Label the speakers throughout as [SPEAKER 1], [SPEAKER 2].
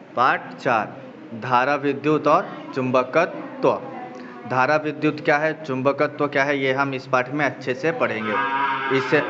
[SPEAKER 1] Part 4 धारा विद्युत और चुंबकत्व। धारा विद्युत क्या है, चुंबकत्व क्या है, ये हम इस पाठ में अच्छे से पढ़ेंगे। इससे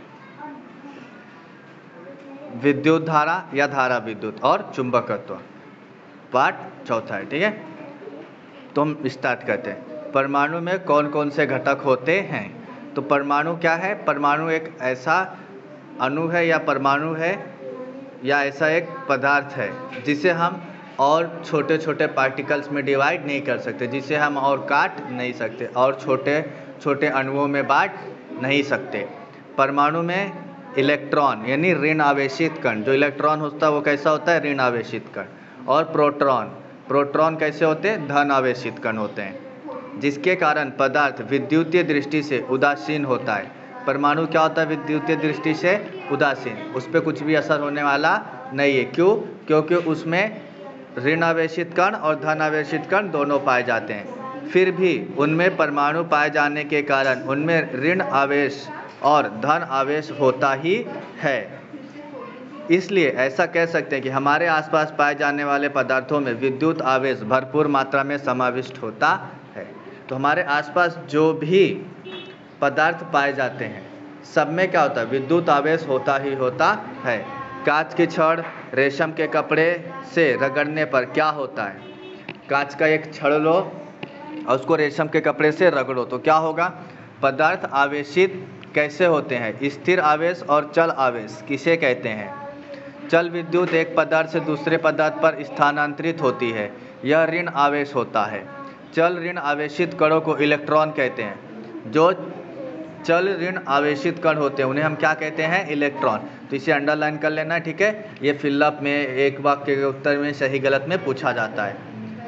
[SPEAKER 1] विद्युत धारा या धारा विद्युत और चुंबकत्व पार्ट 4 है, ठीक है। तो हम स्टार्ट करते हैं। परमाणु में कौन कौन से घटक होते हैं। तो परमाणु क्या है, परमाणु एक ऐसा अणु है या परमाणु है या ऐसा एक पदार्थ है जिसे हम और छोटे छोटे पार्टिकल्स में डिवाइड नहीं कर सकते, जिसे हम और काट नहीं सकते और छोटे छोटे अणुओं में बांट नहीं सकते। परमाणु में इलेक्ट्रॉन यानी ऋण आवेशित कण, जो इलेक्ट्रॉन होता है वो कैसा होता है, ऋण आवेशित कण। और प्रोटॉन कैसे होते हैं, धन आवेशित कण होते हैं, जिसके कारण पदार्थ विद्युतीय दृष्टि से उदासीन होता है। परमाणु क्या होता है, विद्युतीय दृष्टि से उदासीन, उस पर कुछ भी असर होने वाला नहीं है। क्यों, क्योंकि उसमें ऋण आवेशित कण और धन आवेशित कण दोनों पाए जाते हैं। फिर भी उनमें परमाणु पाए जाने के कारण उनमें ऋण आवेश और धन आवेश होता ही है। इसलिए ऐसा कह सकते हैं कि हमारे आसपास पाए जाने वाले पदार्थों में विद्युत आवेश भरपूर मात्रा में समाविष्ट होता है। तो हमारे आसपास जो भी पदार्थ पाए जाते हैं सब में क्या होता है, विद्युत आवेश होता ही होता है। कांच की छड़ रेशम के कपड़े से रगड़ने पर क्या होता है, कांच का एक छड़ लो और उसको रेशम के कपड़े से रगड़ो तो क्या होगा, पदार्थ आवेशित कैसे होते हैं, स्थिर आवेश और चल आवेश किसे कहते हैं। चल विद्युत एक पदार्थ से दूसरे पदार्थ पर स्थानांतरित होती है, यह ऋण आवेश होता है। चल ऋण आवेशित कणों को इलेक्ट्रॉन कहते हैं। जो चल ऋण आवेशित कण होते हैं उन्हें हम क्या कहते हैं, इलेक्ट्रॉन। तो इसे अंडरलाइन कर लेना, ठीक है। ये फिलअप में एक वाक्य के उत्तर में सही गलत में पूछा जाता है।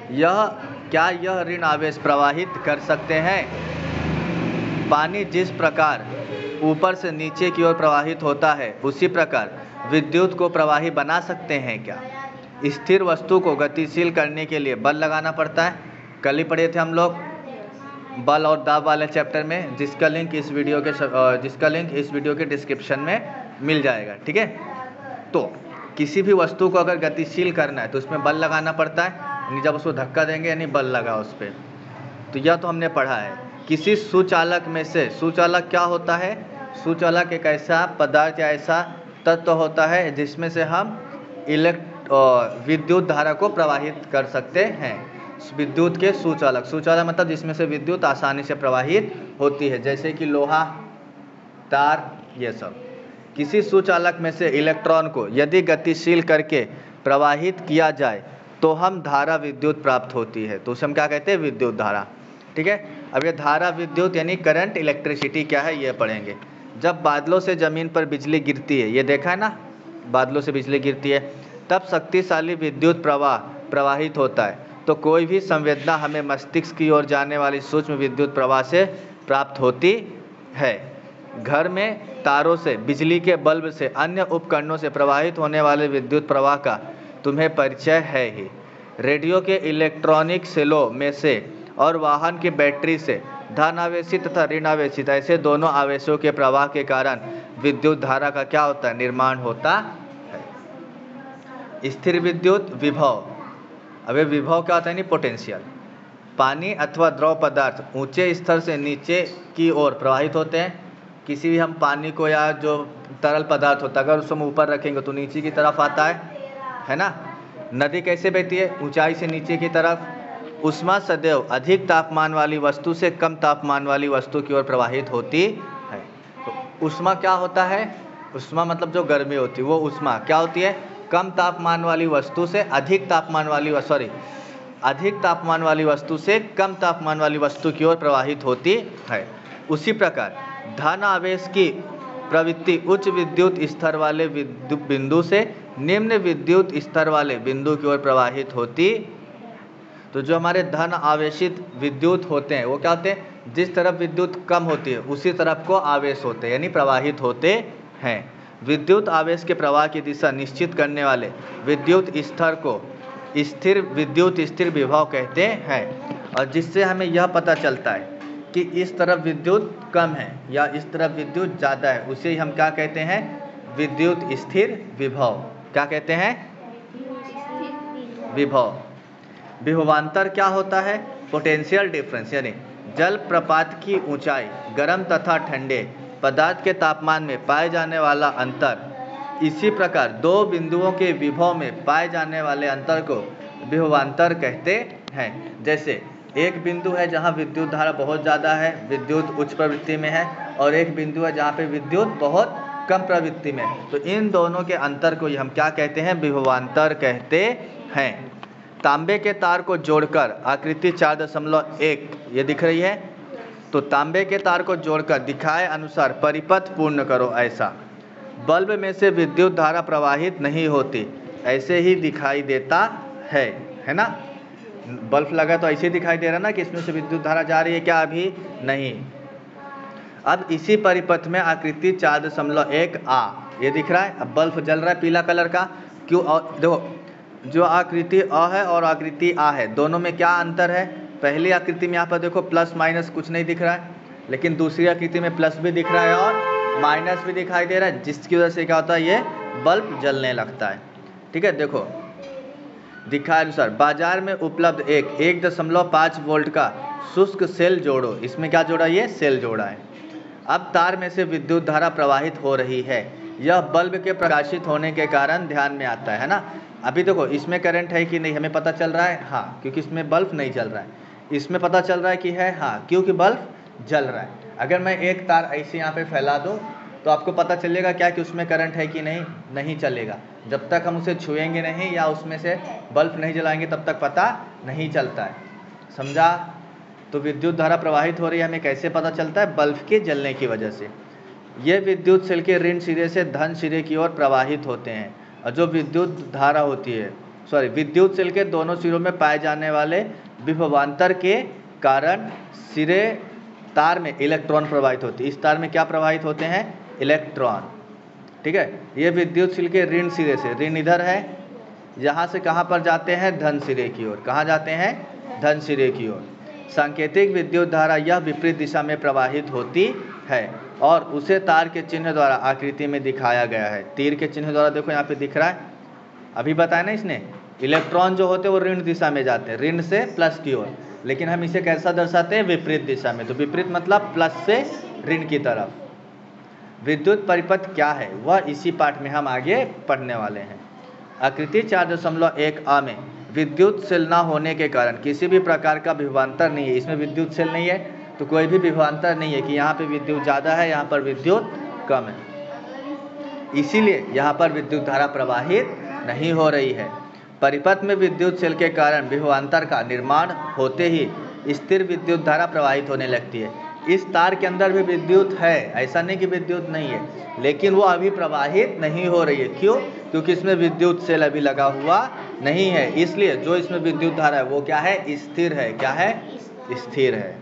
[SPEAKER 1] यह ऋण आवेश प्रवाहित कर सकते हैं। पानी जिस प्रकार ऊपर से नीचे की ओर प्रवाहित होता है उसी प्रकार विद्युत को प्रवाही बना सकते हैं क्या। स्थिर वस्तु को गतिशील करने के लिए बल लगाना पड़ता है। कल ही पढ़े थे हम लोग बल और दाब वाले चैप्टर में, जिसका लिंक इस वीडियो के डिस्क्रिप्शन में मिल जाएगा, ठीक है। तो किसी भी वस्तु को अगर गतिशील करना है तो उसमें बल लगाना पड़ता है, यानी जब उसको धक्का देंगे यानी बल लगा उस पर। तो यह तो हमने पढ़ा है। किसी सुचालक में से, सुचालक क्या होता है, सुचालक एक ऐसा पदार्थ या ऐसा तत्व होता है जिसमें से हम विद्युत धारा को प्रवाहित कर सकते हैं। विद्युत के सुचालक, सुचालक मतलब जिसमें से विद्युत आसानी से प्रवाहित होती है, जैसे कि लोहा, तार, ये सब। किसी सुचालक में से इलेक्ट्रॉन को यदि गतिशील करके प्रवाहित किया जाए तो हम धारा विद्युत प्राप्त होती है, तो उसे हम क्या कहते हैं, विद्युत धारा, ठीक है। अब ये धारा विद्युत यानी करंट, इलेक्ट्रिसिटी क्या है ये पढ़ेंगे। जब बादलों से ज़मीन पर बिजली गिरती है, ये देखा है ना, बादलों से बिजली गिरती है, तब शक्तिशाली विद्युत प्रवाह प्रवाहित होता है। तो कोई भी संवेदना हमें मस्तिष्क की ओर जाने वाली सूक्ष्म विद्युत प्रवाह से प्राप्त होती है। घर में तारों से, बिजली के बल्ब से, अन्य उपकरणों से प्रवाहित होने वाले विद्युत प्रवाह का तुम्हें परिचय है ही। रेडियो के इलेक्ट्रॉनिक सेलों में से और वाहन की बैटरी से धन आवेशित तथा ऋण आवेशित ऐसे दोनों आवेशों के प्रवाह के कारण विद्युत धारा का क्या होता है, निर्माण होता है। स्थिर विद्युत विभव, अब ये विभव क्या होता है, नहीं पोटेंशियल। पानी अथवा द्रव पदार्थ ऊंचे स्तर से नीचे की ओर प्रवाहित होते हैं। किसी भी हम पानी को या जो तरल पदार्थ होता है अगर उसको हम ऊपर रखेंगे तो नीचे की तरफ आता है ना। नदी कैसे बहती है, ऊंचाई से नीचे की तरफ। ऊष्मा सदैव अधिक तापमान वाली वस्तु से कम तापमान वाली वस्तु की ओर प्रवाहित होती है। तो ऊष्मा क्या होता है, ऊष्मा मतलब जो गर्मी होती है वो ऊष्मा क्या होती है, कम तापमान वाली वस्तु से अधिक तापमान वाली वस्तु से कम तापमान वाली वस्तु की ओर प्रवाहित होती है। उसी प्रकार धन आवेश की प्रवृत्ति उच्च विद्युत स्तर वाले बिंदु से निम्न विद्युत स्तर वाले बिंदु की ओर प्रवाहित होती। तो जो हमारे धन आवेशित विद्युत होते हैं वो क्या होते हैं, जिस तरफ विद्युत कम होती है उसी तरफ को आवेश होते हैं यानी प्रवाहित होते हैं। विद्युत आवेश के प्रवाह की दिशा निश्चित करने वाले विद्युत स्तर को स्थिर विभव कहते हैं। और जिससे हमें यह पता चलता है कि इस तरफ विद्युत कम है या इस तरफ विद्युत ज़्यादा है, उसे हम क्या कहते हैं, विद्युत स्थिर विभव। क्या कहते हैं, विभव। विभवांतर क्या होता है? पोटेंशियल डिफरेंस, यानी जल प्रपात की ऊंचाई, गर्म तथा ठंडे पदार्थ के तापमान में पाए जाने वाला अंतर। इसी प्रकार दो बिंदुओं के विभव में पाए जाने वाले अंतर को विभवांतर कहते हैं। जैसे एक बिंदु है जहां विद्युत धारा बहुत ज़्यादा है, विद्युत उच्च प्रवृत्ति में है, और एक बिंदु है जहां पे विद्युत बहुत कम प्रवृत्ति में, तो इन दोनों के अंतर को हम क्या कहते हैं? विभवांतर कहते हैं। तांबे के तार को जोड़कर आकृति 4.1 ये दिख रही है, तो तांबे के तार को जोड़कर दिखाए अनुसार परिपथ पूर्ण करो ऐसा। बल्ब में से विद्युत धारा प्रवाहित नहीं होती, ऐसे ही दिखाई देता है ना? बल्ब लगा तो ऐसे दिखाई दे रहा ना कि इसमें से विद्युत धारा जा रही है क्या? अभी नहीं। अब इसी परिपथ में आकृति 4.1 आ ये दिख रहा है। अब बल्ब जल रहा है पीला कलर का, क्यों? और देखो जो आकृति अ है और आकृति आ है, दोनों में क्या अंतर है? पहली आकृति में यहाँ पर देखो प्लस माइनस कुछ नहीं दिख रहा है, लेकिन दूसरी आकृति में प्लस भी दिख रहा है और माइनस भी दिखाई दे रहा है, जिसकी वजह से क्या होता है? ये बल्ब जलने लगता है। ठीक है, देखो दिखाए अनुसार बाजार में उपलब्ध 1.5 वोल्ट का शुष्क सेल जोड़ो। इसमें क्या जोड़ा? ये सेल जोड़ा है। अब तार में से विद्युत धारा प्रवाहित हो रही है, यह बल्ब के प्रकाशित होने के कारण ध्यान में आता है ना? अभी देखो इसमें करंट है कि नहीं, हमें पता चल रहा है, हाँ, क्योंकि इसमें बल्ब नहीं जल रहा है। इसमें पता चल रहा है कि है, हाँ, क्योंकि बल्ब जल रहा है। अगर मैं एक तार ऐसे यहाँ पे फैला दूँ तो आपको पता चलेगा क्या कि उसमें करंट है कि नहीं? नहीं चलेगा। जब तक हम उसे छुएंगे नहीं या उसमें से बल्ब नहीं जलाएंगे तब तक पता नहीं चलता है। समझा? तो विद्युत धारा प्रवाहित हो रही है, हमें कैसे पता चलता है? बल्ब के जलने की वजह से। ये विद्युत सेल के ऋण सिरे से धन सिरे की ओर प्रवाहित होते हैं, और जो विद्युत धारा होती है, विद्युत सेल के दोनों सिरों में पाए जाने वाले विभवांतर के कारण सिरे तार में इलेक्ट्रॉन प्रवाहित होते हैं। इस तार में क्या प्रवाहित होते हैं? इलेक्ट्रॉन। ठीक है, ये विद्युत सेल के ऋण सिरे से, ऋण इधर है, यहाँ से कहाँ पर जाते हैं? धन सिरे की ओर। कहाँ जाते हैं? धन सिरे की ओर। सांकेतिक विद्युत धारा यह विपरीत दिशा में प्रवाहित होती है और उसे तार के चिन्ह द्वारा आकृति में दिखाया गया है। तीर के चिन्ह द्वारा देखो यहाँ पे दिख रहा है, अभी बताया ना इसने, इलेक्ट्रॉन जो होते हैं वो ऋण दिशा में जाते हैं, ऋण से प्लस की ओर, लेकिन हम इसे कैसा दर्शाते हैं? विपरीत दिशा में। तो विपरीत मतलब प्लस से ऋण की तरफ। विद्युत परिपथ क्या है वह इसी पाठ में हम आगे पढ़ने वाले हैं। आकृति 4.1 आ में विद्युत सेल न होने के कारण किसी भी प्रकार का विभवांतर नहीं है। इसमें विद्युत सेल नहीं है तो कोई भी विभवांतर नहीं है कि यहाँ पे विद्युत ज़्यादा है, यहाँ पर विद्युत कम है, इसीलिए यहाँ पर विद्युत धारा प्रवाहित नहीं हो रही है। परिपथ में विद्युत सेल के कारण विभवांतर का निर्माण होते ही स्थिर विद्युत धारा प्रवाहित होने लगती है। इस तार के अंदर भी विद्युत है, ऐसा नहीं कि विद्युत नहीं है, लेकिन वो अभी प्रवाहित नहीं हो रही है। क्यों? क्योंकि इसमें विद्युत सेल अभी लगा हुआ नहीं है, इसलिए जो इसमें विद्युत धारा है वो क्या है? स्थिर है। क्या है? स्थिर है।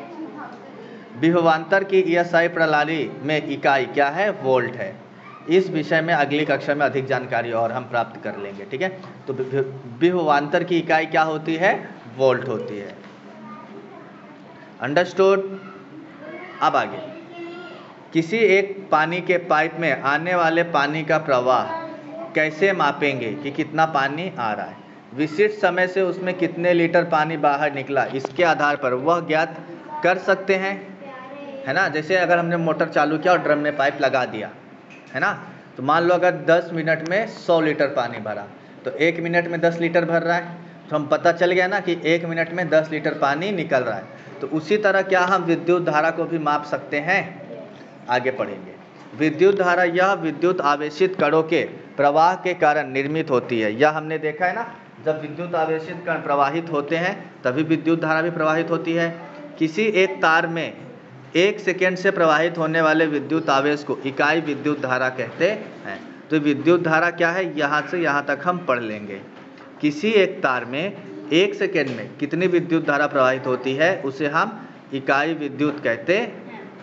[SPEAKER 1] विभवांतर की ESI प्रणाली में इकाई क्या है? वोल्ट है। इस विषय में अगली कक्षा में अधिक जानकारी और हम प्राप्त कर लेंगे। ठीक है, तो विभवांतर की इकाई क्या होती है? वोल्ट होती है। अंडरस्टूड? अब आगे, किसी एक पानी के पाइप में आने वाले पानी का प्रवाह कैसे मापेंगे कि कितना पानी आ रहा है? विशिष्ट समय से उसमें कितने लीटर पानी बाहर निकला, इसके आधार पर वह ज्ञात कर सकते हैं, है ना? जैसे अगर हमने मोटर चालू किया और ड्रम में पाइप लगा दिया, है ना, तो मान लो अगर 10 मिनट में 100 लीटर पानी भरा, तो 1 मिनट में 10 लीटर भर रहा है, तो हम पता चल गया ना कि 1 मिनट में 10 लीटर पानी निकल रहा है। तो उसी तरह क्या हम विद्युत धारा को भी माप सकते हैं? आगे पढ़ेंगे। विद्युत धारा यह विद्युत आवेशित कणों के प्रवाह के कारण निर्मित होती है। यह हमने देखा है ना, जब विद्युत आवेशित कण प्रवाहित होते हैं तभी विद्युत धारा भी प्रवाहित होती है। किसी एक तार में 1 सेकेंड से प्रवाहित होने वाले विद्युत आवेश को इकाई विद्युत धारा कहते हैं। तो विद्युत धारा क्या है, यहाँ से यहाँ तक हम पढ़ लेंगे। किसी एक तार में 1 सेकेंड में कितनी विद्युत धारा प्रवाहित होती है उसे हम इकाई विद्युत कहते हैं।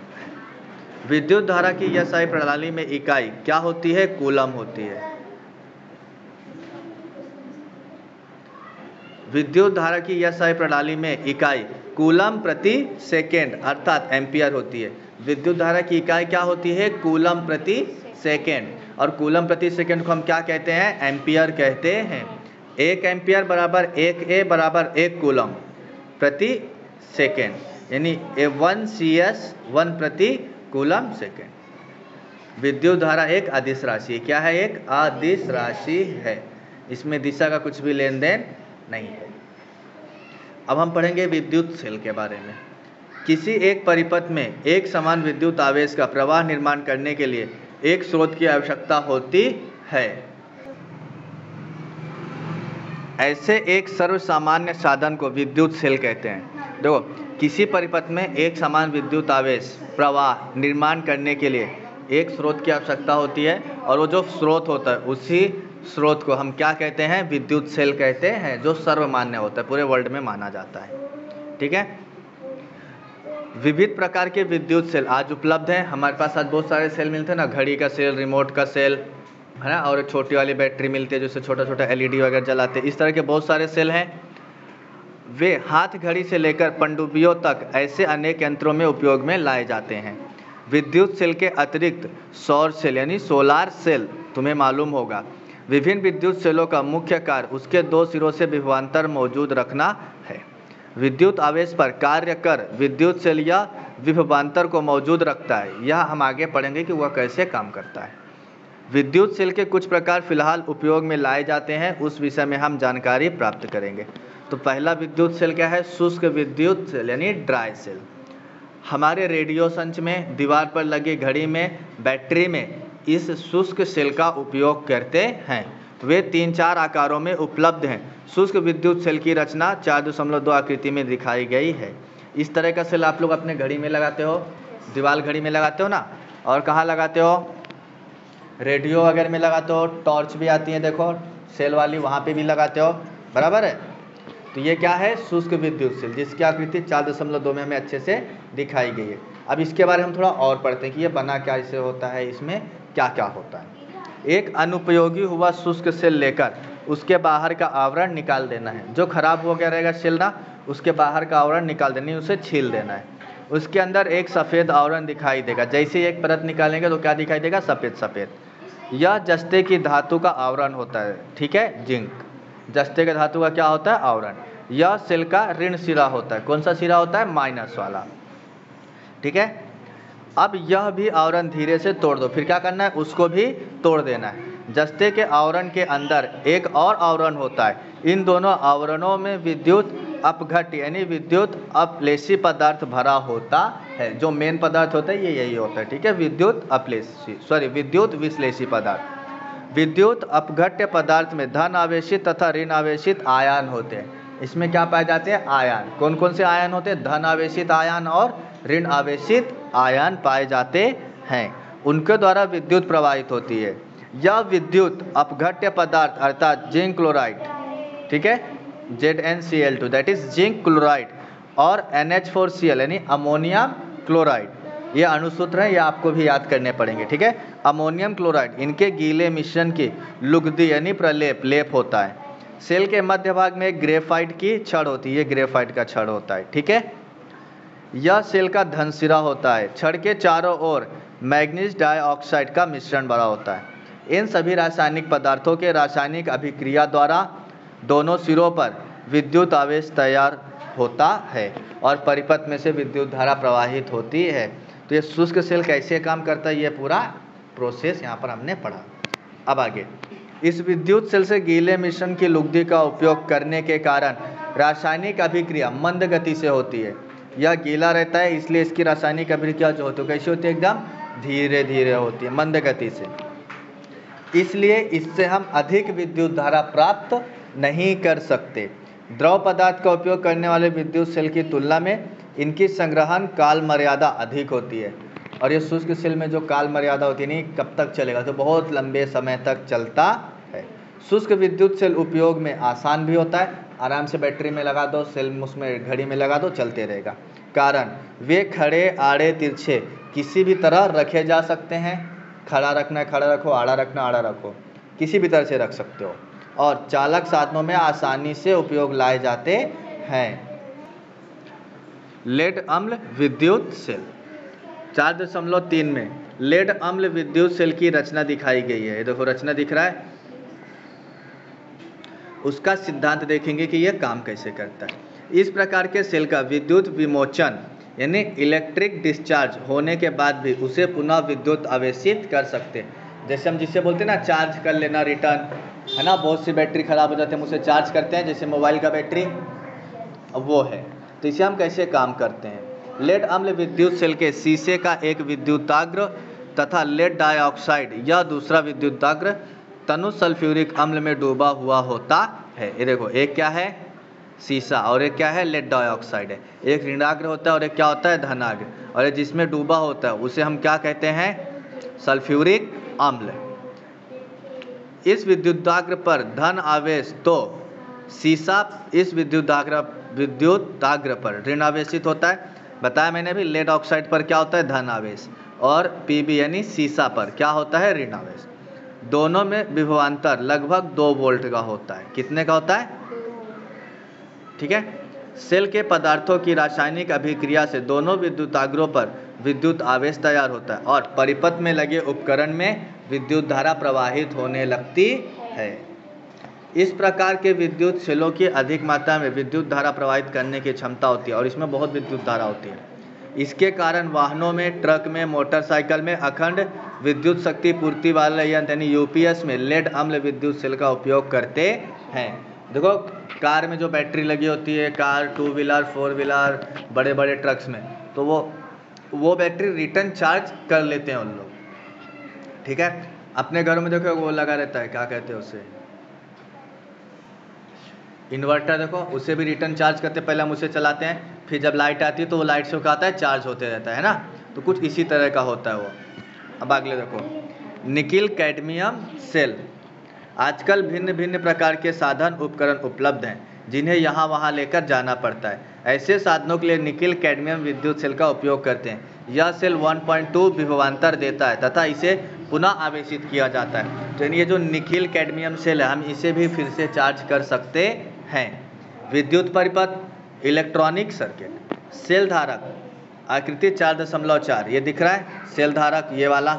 [SPEAKER 1] विद्युत धारा की ESI प्रणाली में इकाई क्या होती है? कूलम होती है। विद्युत धारा की ESI प्रणाली में इकाई कूलम प्रति सेकेंड अर्थात एम्पियर होती है। विद्युत धारा की इकाई क्या होती है? कूलम प्रति सेकेंड, और कूलम प्रति सेकेंड को हम क्या कहते हैं? एम्पियर कहते हैं। 1 एम्पियर बराबर 1A बराबर 1 कूलम प्रति सेकेंड, यानी 1 CS 1 प्रति कूलम सेकेंड। विद्युत धारा एक अदिश राशि है। क्या है? एक अदिश राशि है। इसमें दिशा का कुछ भी लेन देन नहीं है। अब हम पढ़ेंगे विद्युत सेल के बारे में। किसी एक परिपथ में एक समान विद्युत आवेश का प्रवाह निर्माण करने के लिए एक स्रोत की आवश्यकता होती है। ऐसे एक सर्वसामान्य साधन को विद्युत सेल कहते हैं। देखो, किसी परिपथ में एक समान विद्युत आवेश प्रवाह निर्माण करने के लिए एक स्रोत की आवश्यकता होती है, और वो जो स्रोत होता है उसी स्रोत को हम क्या कहते हैं? विद्युत सेल कहते हैं, जो सर्वमान्य होता है, पूरे वर्ल्ड में माना जाता है। ठीक है। विविध प्रकार के विद्युत सेल आज उपलब्ध हैं। हमारे पास आज बहुत सारे सेल मिलते हैं ना, घड़ी का सेल, रिमोट का सेल, है ना, और छोटी वाली बैटरी मिलती है जिससे छोटा छोटा LED वगैरह जलाते हैं। इस तरह के बहुत सारे सेल हैं। वे हाथ घड़ी से लेकर पनडुब्बियों तक ऐसे अनेक यंत्रों में उपयोग में लाए जाते हैं। विद्युत सेल के अतिरिक्त सौर सेल यानी सोलार सेल तुम्हें मालूम होगा। विभिन्न विद्युत सेलों का मुख्य कार्य उसके 2 सिरों से विभवांतर मौजूद रखना है। विद्युत आवेश पर कार्य कर विद्युत सेल या विभवांतर को मौजूद रखता है। यह हम आगे पढ़ेंगे कि वह कैसे काम करता है। विद्युत सेल के कुछ प्रकार फिलहाल उपयोग में लाए जाते हैं, उस विषय में हम जानकारी प्राप्त करेंगे। तो पहला विद्युत सेल क्या है? शुष्क विद्युत सेल यानी ड्राई सेल। हमारे रेडियो संच में, दीवार पर लगी घड़ी में, बैटरी में इस शुष्क सेल का उपयोग करते हैं। वे 3-4 आकारों में उपलब्ध हैं। शुष्क विद्युत सेल की रचना 4.2 आकृति में दिखाई गई है। इस तरह का सेल आप लोग अपने घड़ी में लगाते हो, दीवार घड़ी में लगाते हो ना, और कहाँ लगाते हो? रेडियो वगैरह में लगाते हो। टॉर्च भी आती है देखो सेल वाली, वहाँ पे भी लगाते हो, बराबर है। तो ये क्या है? शुष्क विद्युत सेल, जिसकी आकृति 4.2 में हमें अच्छे से दिखाई गई है। अब इसके बारे में हम थोड़ा और पढ़ते हैं कि ये बना क्या इससे होता है, इसमें क्या क्या होता है। एक अनुपयोगी हुआ शुष्क सेल लेकर उसके बाहर का आवरण निकाल देना है। जो खराब हो गया रहेगा सेल ना, उसके बाहर का आवरण निकाल देना है, उसे छील देना है। उसके अंदर एक सफ़ेद आवरण दिखाई देगा। जैसे ही एक परत निकालेंगे तो क्या दिखाई देगा? सफ़ेद सफ़ेद। यह जस्ते की धातु का आवरण होता है। ठीक है, जिंक जस्ते के धातु का क्या होता है? आवरण। यह सेल का ऋण सिरा होता है। कौन सा सिरा होता है? माइनस वाला। ठीक है। अब यह भी आवरण धीरे से तोड़ दो। फिर क्या करना है? उसको भी तोड़ देना है। जस्ते के आवरण के अंदर एक और आवरण होता है। इन दोनों आवरणों में विद्युत अपघट्य यानी विद्युत अपलेशी पदार्थ भरा होता है। जो मेन पदार्थ होता है ये यही होता है। ठीक है, विद्युत विश्लेषी पदार्थ। विद्युत अपघट्य पदार्थ में धन आवेशित तथा ऋण आवेशित आयन होते हैं। इसमें क्या पाए जाते हैं? आयन। कौन कौन से आयन होते हैं? धन आवेशित आयन और ऋण आवेशित आयन पाए जाते हैं। उनके द्वारा विद्युत प्रवाहित होती है। यह विद्युत अपघट्य पदार्थ अर्थात जिंक क्लोराइड, ठीक है, ZnCl2 that is zinc chloride, और NH4Cl यानी अमोनियम क्लोराइड, ये अणुसूत्र हैं, ये आपको भी याद करने पड़ेंगे। ठीक है, अमोनियम क्लोराइड, इनके गीले मिश्रण की लुगदी यानी प्रलेप लेप होता है। सेल के मध्य भाग में एक ग्रेफाइट की छड़ होती है, ये ग्रेफाइट का छड़ होता है। ठीक है, यह सेल का धनसिरा होता है। छड़ के चारों ओर मैग्नीज डाइऑक्साइड का मिश्रण भरा होता है। इन सभी रासायनिक पदार्थों के रासायनिक अभिक्रिया द्वारा दोनों सिरों पर विद्युत आवेश तैयार होता है और परिपथ में से विद्युत धारा प्रवाहित होती है। तो ये शुष्क सेल कैसे काम करता है, ये पूरा प्रोसेस यहाँ पर हमने पढ़ा। अब आगे, इस विद्युत सेल से गीले मिश्रण की लुगदी का उपयोग करने के कारण रासायनिक अभिक्रिया मंद गति से होती है। यह गीला रहता है, इसलिए इसकी रासायनिक अभिक्रिया जो होती है कैसी होती है? एकदम धीरे धीरे होती है, मंद गति से। इसलिए इससे हम अधिक विद्युत धारा प्राप्त नहीं कर सकते। द्रव पदार्थ का उपयोग करने वाले विद्युत सेल की तुलना में इनकी संग्रहण काल मर्यादा अधिक होती है। और ये शुष्क सेल में जो काल मर्यादा होती है, नहीं कब तक चलेगा, तो बहुत लंबे समय तक चलता है। शुष्क विद्युत सेल उपयोग में आसान भी होता है। आराम से बैटरी में लगा दो, सेल उसमें घड़ी में लगा दो, चलते रहेगा। कारण वे खड़े आड़े तिरछे किसी भी तरह रखे जा सकते हैं। खड़ा रखना है खड़ा रखो, आड़ा रखना आड़ा रखो, किसी भी तरह से रख सकते हो। और चालक साधनों में आसानी से उपयोग लाए जाते हैं। लेड अम्ल विद्युत सेल 4.3 में लेड अम्ल विद्युत सेल की रचना दिखाई गई है। देखो रचना दिख रहा है। उसका सिद्धांत देखेंगे कि यह काम कैसे करता है। इस प्रकार के सेल का विद्युत विमोचन यानी इलेक्ट्रिक डिस्चार्ज होने के बाद भी उसे पुनः विद्युत आवेशित कर सकते हैं। जैसे हम जिसे बोलते हैं ना चार्ज कर लेना रिटर्न, है ना, बहुत सी बैटरी खराब हो जाती है हम उसे चार्ज करते हैं, जैसे मोबाइल का बैटरी, अब वो है। तो इसे हम कैसे काम करते हैं? लेड अम्ल विद्युत सेल के शीशे का एक विद्युताग्र तथा लेड डाइऑक्साइड या दूसरा विद्युताग्र तनु सल्फ्यूरिक अम्ल में डूबा हुआ होता है। ये देखो, एक क्या है? शीशा, और एक क्या है? लेड डाइऑक्साइड है। एक ऋणाग्र होता है और एक क्या होता है? धनाग्र। और ये जिसमें डूबा होता है उसे हम क्या कहते हैं? सल्फ्यूरिक अम्ल। इस विद्युताग्र पर धन आवेश, तो शीशा इस विद्युताग्र पर ऋण आवेशित होता है। बताया मैंने भी, लेड ऑक्साइड पर क्या होता है? धन आवेश। और पीबी यानी शीशा पर क्या होता है? ऋण आवेश। दोनों में विभवांतर लगभग 2 वोल्ट का होता है। कितने का होता है? ठीक है। सेल के पदार्थों की रासायनिक अभिक्रिया से दोनों विद्युताग्रों पर विद्युत आवेश तैयार होता है और परिपथ में लगे उपकरण में विद्युत धारा प्रवाहित होने लगती है। इस प्रकार के विद्युत सेलों की अधिक मात्रा में विद्युत धारा प्रवाहित करने की क्षमता होती है और इसमें बहुत विद्युत धारा होती है। इसके कारण वाहनों में, ट्रक में, मोटरसाइकिल में अखंड विद्युत शक्ति पूर्ति वाले यंत्र यानी यूपीएस में लेड अम्ल विद्युत सेल का उपयोग करते हैं। देखो, कार में जो बैटरी लगी होती है, कार, 2 व्हीलर, 4 व्हीलर, बड़े बड़े ट्रक्स में, तो वो बैटरी रिटर्न चार्ज कर लेते हैं उन लोग। ठीक है। अपने घरों में देखो वो लगा रहता है, क्या कहते हैं उसे? इन्वर्टर। देखो, उसे भी रिटर्न चार्ज करते, पहले हम उसे चलाते हैं, फिर जब लाइट आती है तो वो लाइट से क्या आता है? चार्ज होते रहता है ना। तो कुछ इसी तरह का होता है वो। अब अगले देखो, निकिल कैडमियम सेल। आजकल भिन्न भिन्न प्रकार के साधन उपकरण उपलब्ध हैं जिन्हें यहाँ वहाँ लेकर जाना पड़ता है। ऐसे साधनों के लिए निकिल कैडमियम विद्युत सेल का उपयोग करते हैं। यह सेल 1.2 विभवांतर देता है तथा इसे पुनः आवेशित किया जाता है। तो ये जो निकिल कैडमियम सेल है, हम इसे भी फिर से चार्ज कर सकते हैं। विद्युत परिपथ, इलेक्ट्रॉनिक सर्किट, सेल धारक, आकृति 4.4 ये दिख रहा है सेल धारक, ये वाला।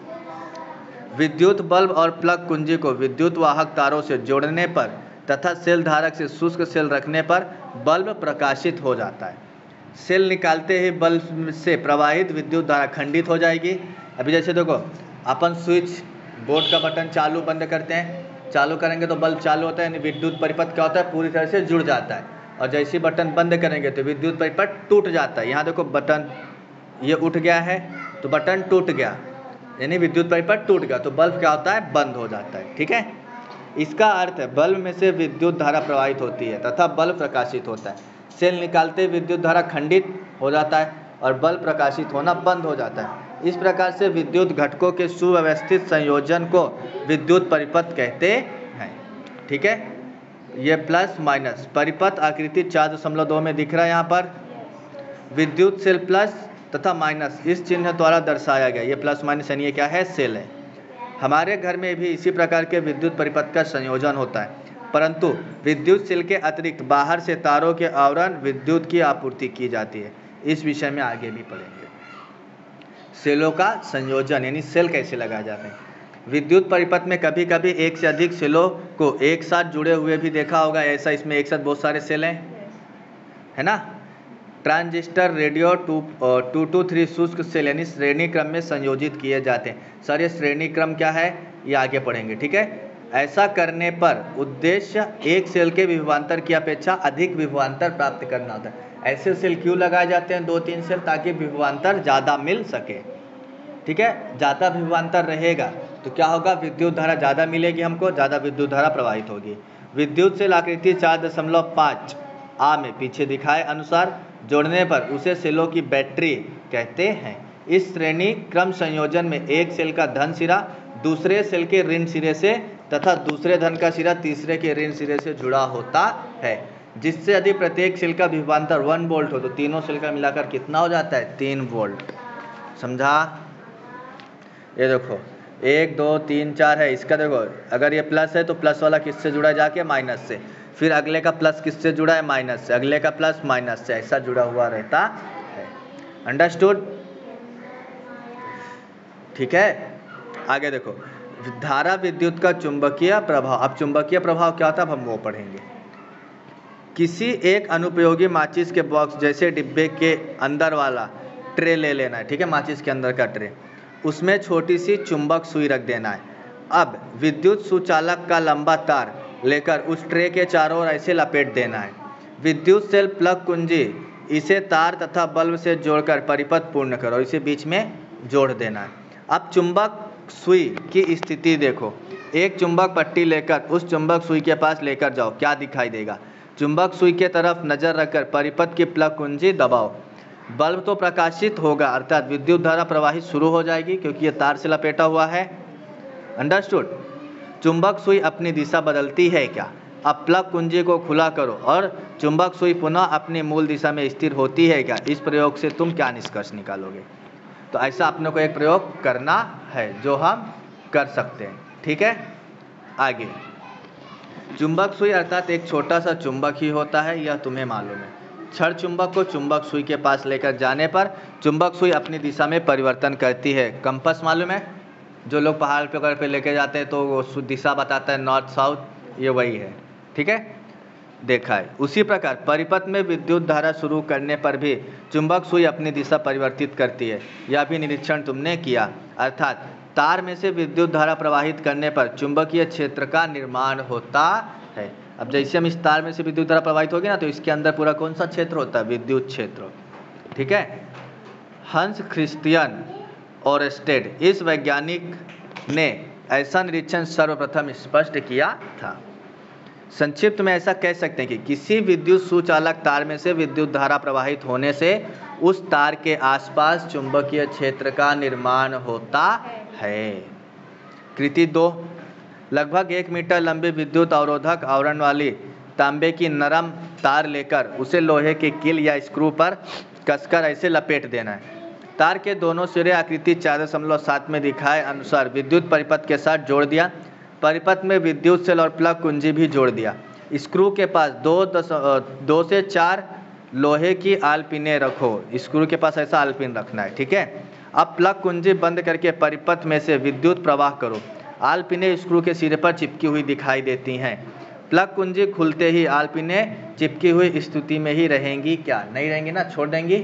[SPEAKER 1] विद्युत बल्ब और प्लग कुंजी को विद्युत वाहक तारों से जोड़ने पर तथा सेल धारक से शुष्क सेल रखने पर बल्ब प्रकाशित हो जाता है। सेल निकालते ही बल्ब से प्रवाहित विद्युत धारा खंडित हो जाएगी। अभी जैसे देखो, अपन स्विच बोर्ड का बटन चालू बंद करते हैं, चालू करेंगे तो बल्ब चालू होता है, यानी विद्युत परिपथ क्या होता है? पूरी तरह से जुड़ जाता है। और जैसे बटन बंद करेंगे तो विद्युत परिपथ टूट जाता है। यहाँ देखो, बटन ये उठ गया है तो बटन टूट गया, यानी विद्युत परिपथ टूट गया, तो बल्ब क्या होता है? बंद हो जाता है। ठीक है। इसका अर्थ है बल्ब में से विद्युत धारा प्रवाहित होती है तथा बल्ब प्रकाशित होता है। सेल निकालते विद्युत धारा खंडित हो जाता है और बल्ब प्रकाशित होना बंद हो जाता है। इस प्रकार से विद्युत घटकों के सुव्यवस्थित संयोजन को विद्युत परिपथ कहते हैं। ठीक है। ये प्लस माइनस परिपथ आकृति 4.2 में दिख रहा है। यहाँ पर विद्युत सेल प्लस तथा माइनस इस चिन्ह द्वारा दर्शाया गया। ये प्लस माइनस यानी ये क्या है? सेल है। हमारे घर में भी इसी प्रकार के विद्युत परिपथ का संयोजन होता है, परंतु विद्युत सेल के अतिरिक्त बाहर से तारों के आवरण विद्युत की आपूर्ति की जाती है। इस विषय में आगे भी पढ़ेंगे। सेलों का संयोजन यानी सेल कैसे लगाए जाते हैं। विद्युत परिपथ में कभी कभी एक से अधिक सेलों को एक साथ जुड़े हुए भी देखा होगा। ऐसा इसमें एक साथ बहुत सारे सेल हैं, है ना। ट्रांजिस्टर, रेडियो 223 शुष्क सेल यानी श्रेणी क्रम में संयोजित किए जाते हैं। सर ये श्रेणी क्रम क्या है? ये आगे पढ़ेंगे। ठीक है। ऐसा करने पर उद्देश्य एक सेल के विभवांतर की अपेक्षा अधिक विभवांतर प्राप्त करना होता है। ऐसे सेल क्यों लगाए जाते हैं? 2-3 सेल, ताकि विभवांतर ज़्यादा मिल सके। ठीक है। ज़्यादा विभवांतर रहेगा तो क्या होगा? विद्युत धारा ज़्यादा मिलेगी, हमको ज़्यादा विद्युत धारा प्रवाहित होगी। विद्युत सेल आकृति 4.5 आ में पीछे दिखाए अनुसार जोड़ने पर उसे सेलों की बैटरी कहते हैं। इस श्रेणी क्रम संयोजन में एक सेल का धन सिरा दूसरे सेल के ऋण सिरे से तथा दूसरे धन का सिरा तीसरे के ऋण सिरे से जुड़ा होता है, जिससे यदि प्रत्येक सेल का विभवांतर 1 वोल्ट हो तो तीनों सेल का मिलाकर कितना हो जाता है? 3 वोल्ट। समझा? ये देखो 1 2 3 4 है। इसका देखो, अगर ये प्लस है तो प्लस वाला किससे जुड़ा है? जाके माइनस से। फिर अगले का प्लस किससे जुड़ा है? माइनस से। अगले का प्लस माइनस से, ऐसा जुड़ा हुआ रहता है। अंडरस्टूड? ठीक है। आगे देखो, धारा विद्युत का चुंबकीय प्रभाव। अब चुंबकीय प्रभाव क्या होता है, अब हम वो पढ़ेंगे। किसी एक अनुपयोगी माचिस के बॉक्स जैसे डिब्बे के अंदर वाला ट्रे ले लेना है, ठीक है, माचिस के अंदर का ट्रे, उसमें छोटी सी चुंबक सुई रख देना है। अब विद्युत सुचालक का लंबा तार लेकर उस ट्रे के चारों ओर ऐसे लपेट देना है। विद्युत सेल प्लग कुंजी इसे तार तथा बल्ब से जोड़कर परिपथ पूर्ण करो, इसे बीच में जोड़ देना है। अब चुंबक सुई की स्थिति देखो, एक चुंबक पट्टी लेकर उस चुंबक सुई के पास लेकर जाओ, क्या दिखाई देगा। चुंबक सुई के तरफ नजर रखकर परिपथ की प्लग कुंजी दबाओ, बल्ब तो प्रकाशित होगा, अर्थात विद्युत धारा प्रवाहित शुरू हो जाएगी क्योंकि ये तार से लपेटा हुआ है। अंडरस्टूड। चुंबक सुई अपनी दिशा बदलती है क्या। अब प्लग कुंजी को खुला करो और चुंबक सुई पुनः अपनी मूल दिशा में स्थिर होती है क्या। इस प्रयोग से तुम क्या निष्कर्ष निकालोगे। तो ऐसा अपने को एक प्रयोग करना है जो हम कर सकते हैं, ठीक है। आगे, चुंबक सुई अर्थात एक छोटा सा चुंबक ही होता है, यह तुम्हें मालूम है। क्षण चुंबक को चुंबक सुई के पास लेकर जाने पर चुंबक सुई अपनी दिशा में परिवर्तन करती है। कंपास मालूम है, जो लोग पहाड़ पे लेके जाते हैं तो वो दिशा बताता है नॉर्थ साउथ, ये वही है, ठीक है, देखा है। उसी प्रकार परिपथ में विद्युत धारा शुरू करने पर भी चुंबक सुई अपनी दिशा परिवर्तित करती है, यह भी निरीक्षण तुमने किया। अर्थात तार में से विद्युत धारा प्रवाहित करने पर चुंबकीय क्षेत्र का निर्माण होता है। अब जैसे हम इस तार में से विद्युत धारा प्रवाहित होगी ना, तो इसके अंदर पूरा कौन सा क्षेत्र होता है, विद्युत क्षेत्र, ठीक है। हंस क्रिस्टियन ओरस्टेड इस वैज्ञानिक ने ऐसा निरीक्षण सर्वप्रथम स्पष्ट किया था। संक्षिप्त में ऐसा कह सकते हैं कि किसी विद्युत सुचालक तार में से विद्युत धारा प्रवाहित होने से उस तार के आसपास चुंबकीय क्षेत्र का निर्माण होता है। कृति 2, लगभग 1 मीटर लंबी विद्युत अवरोधक आवरण वाली तांबे की नरम तार लेकर उसे लोहे के कील या स्क्रू पर कसकर ऐसे लपेट देना है। तार के दोनों सिरे आकृति 4.7 में दिखाए अनुसार विद्युत परिपथ के साथ जोड़ दिया। परिपथ में विद्युत सेल और प्लग कुंजी भी जोड़ दिया। स्क्रू के पास 2 से 4 लोहे की आल पिनें रखो, स्क्रू के पास ऐसा आल पिन रखना है, ठीक है। अब प्लग कुंजी बंद करके परिपथ में से विद्युत प्रवाह करो। आल पिनें स्क्रू के सिरे पर चिपकी हुई दिखाई देती हैं। प्लग कुंजी खुलते ही आल पिनें चिपकी हुई स्थिति में ही रहेंगी क्या, नहीं रहेंगी ना, छोड़ देंगी।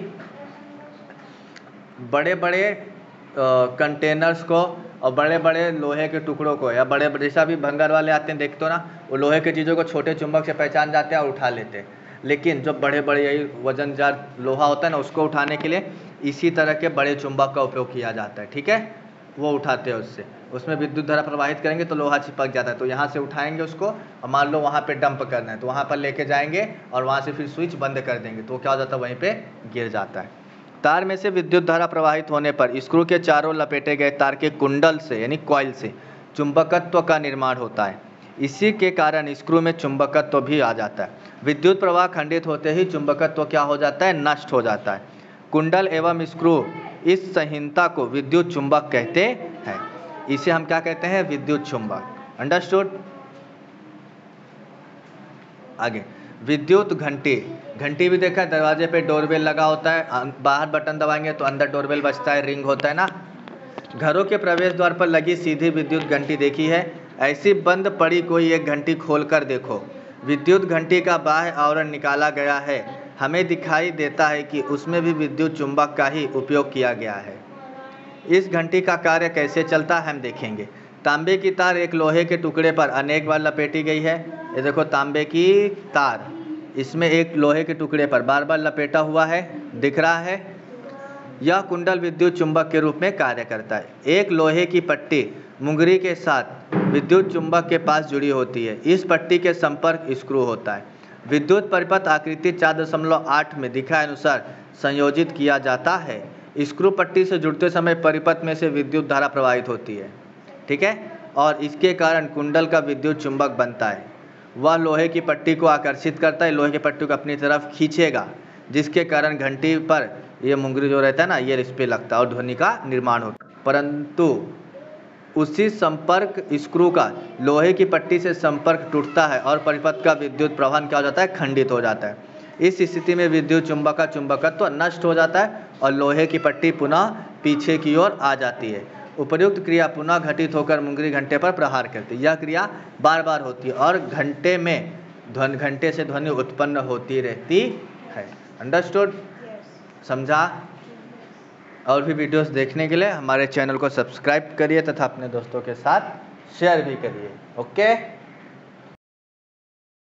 [SPEAKER 1] बड़े बड़े कंटेनर्स को और बड़े बड़े लोहे के टुकड़ों को, या बड़े जैसा भी भंगार वाले आते हैं देखते हो ना, वो लोहे की चीज़ों को छोटे चुंबक से पहचान जाते हैं और उठा लेते हैं। लेकिन जो बड़े बड़े यही वजनदार लोहा होता है ना, उसको उठाने के लिए इसी तरह के बड़े चुंबक का उपयोग किया जाता है, ठीक है। वो उठाते हैं, उससे उसमें विद्युत धारा प्रवाहित करेंगे तो लोहा चिपक जाता है। तो यहाँ से उठाएंगे उसको और मान लो वहाँ पे डंप करना है तो वहाँ पर लेके जाएंगे और वहाँ से फिर स्विच बंद कर देंगे तो क्या हो जाता है, वहीं पे गिर जाता है। तार में से विद्युत धारा प्रवाहित होने पर स्क्रू के चारों लपेटे गए तार के कुंडल से यानी कॉइल से चुंबकत्व का निर्माण होता है। इसी के कारण स्क्रू में चुंबकत्व भी आ जाता है। विद्युत प्रवाह खंडित होते ही चुंबकत्व क्या हो जाता है, नष्ट हो जाता है। कुंडल एवं स्क्रू इस संहिता को विद्युत चुंबक कहते हैं। इसे हम क्या कहते हैं, विद्युत चुंबक। अंडरस्टूड। आगे, विद्युत घंटी। घंटी भी देखा, दरवाजे पे डोरबेल लगा होता है, बाहर बटन दबाएंगे तो अंदर डोरबेल बजता है, रिंग होता है ना। घरों के प्रवेश द्वार पर लगी सीधी विद्युत घंटी देखी है। ऐसी बंद पड़ी कोई एक घंटी खोल कर देखो। विद्युत घंटी का बाह्य आवरण निकाला गया है, हमें दिखाई देता है कि उसमें भी विद्युत चुंबक का ही उपयोग किया गया है। इस घंटी का कार्य कैसे चलता है हम देखेंगे। तांबे की तार एक लोहे के टुकड़े पर अनेक बार लपेटी गई है। ये देखो तांबे की तार, इसमें एक लोहे के टुकड़े पर बार बार लपेटा हुआ है, दिख रहा है। यह कुंडल विद्युत चुंबक के रूप में कार्य करता है। एक लोहे की पट्टी मुंगरी के साथ विद्युत चुंबक के पास जुड़ी होती है। इस पट्टी के संपर्क स्क्रू होता है। विद्युत परिपथ आकृति 4.8 में दिखाए अनुसार संयोजित किया जाता है। स्क्रू पट्टी से जुड़ते समय परिपथ में से विद्युत धारा प्रवाहित होती है, ठीक है, और इसके कारण कुंडल का विद्युत चुंबक बनता है। वह लोहे की पट्टी को आकर्षित करता है, लोहे की पट्टी को अपनी तरफ खींचेगा, जिसके कारण घंटी पर ये मुंगरी जो रहता है ना, ये इस पे लगता है और ध्वनि का निर्माण होता है। परंतु उसी संपर्क स्क्रू का लोहे की पट्टी से संपर्क टूटता है और परिपथ का विद्युत प्रवाहन क्या हो जाता है, खंडित हो जाता है। इस स्थिति में विद्युत चुंबक का चुंबकत्व नष्ट हो जाता है और लोहे की पट्टी पुनः पीछे की ओर आ जाती है। उपर्युक्त क्रिया पुनः घटित होकर मुंगरी घंटे पर प्रहार करती है। यह क्रिया बार बार होती है और घंटे में घंटे से ध्वनि उत्पन्न होती रहती है। अंडरस्टूड? समझा? और भी वीडियोस देखने के लिए हमारे चैनल को सब्सक्राइब करिए तथा अपने दोस्तों के साथ शेयर भी करिए। ओके।